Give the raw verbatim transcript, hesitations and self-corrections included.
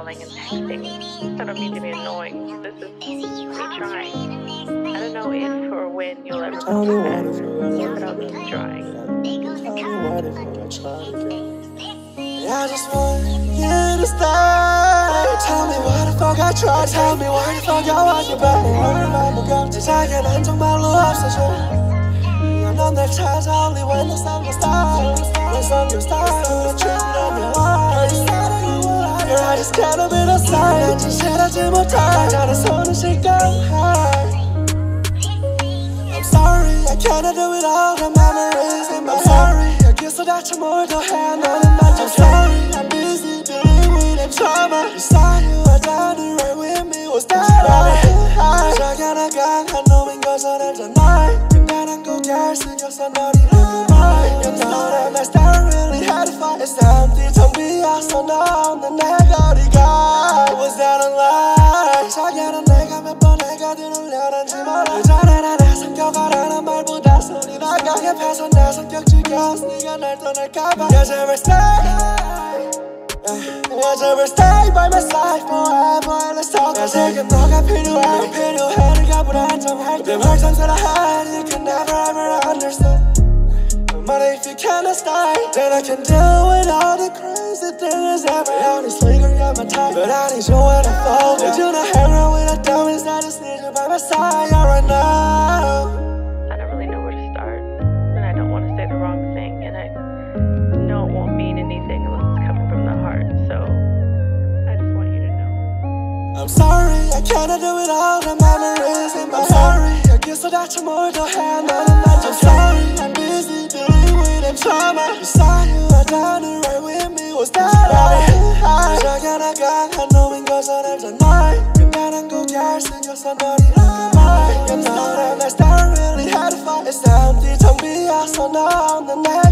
calling and texting. I don't mean to be annoying. This is me trying. I don't know if or when you'll ever come back, but I'll keep trying. I just want you to stay. Tell me why the fuck I tried. Tell me why the fuck I want you back. 얼마 무겁지 자기는 난 정말로 없어져. 넌 날 찾아 only when the sun goes down. When the sun goes down, the truth of your life. Your heart is kind of in a sign. 난 진실하지 못해. 자는 손을 쉴까. I'm sorry, I cannot do it all. The memories in my head. I'm sorry, 여기서 다쳐 뭘 더 해. 너는 난 I'm sorry, I'm busy dealing with them trauma. You saw you, I died right with me. Was that right? 자견아가 한 놈인 것은 알잖아. 잘 쓰여서 널 잃은 그말 You know that my style really had to fight It's empty 텅 비어서 너 없는 내 거리가 Was that a lie 자기는 내가 몇 번 내가 들으려는지 몰라 잘해라 내 성격하라는 말보다 손이 나가 옆에서 내 성격 죽여서 네가 날 떠날까봐 Yes, I will stay Yes, I will stay by my side forever Let's talk 나 지금 너가 필요해 필요해 네가 불안정할 때 활성스러 하니 can never ever understand But if you cannot stay Then I can deal with all the crazy things ever Honestly, girl, you're my type But I need you when I fall down You're not hanging with the dummies I just need you by my side right now I don't really know where to start And I don't want to say the wrong thing And I know it won't mean anything unless it's coming from the heart So I just want you to know I'm sorry, I cannot do it all The memories in my head 여기서 다쳐 뭘 더 해 너는 난 I'm sorry, I'm busy dealing with them trauma You saw you, I died right with me Was that right? 자견아가 한 놈인 것은 알잖아 근데 난 고개를 숙여서 널 잃은 그말 You know that my style really had to fight It's empty 텅 비어서 너 없는 내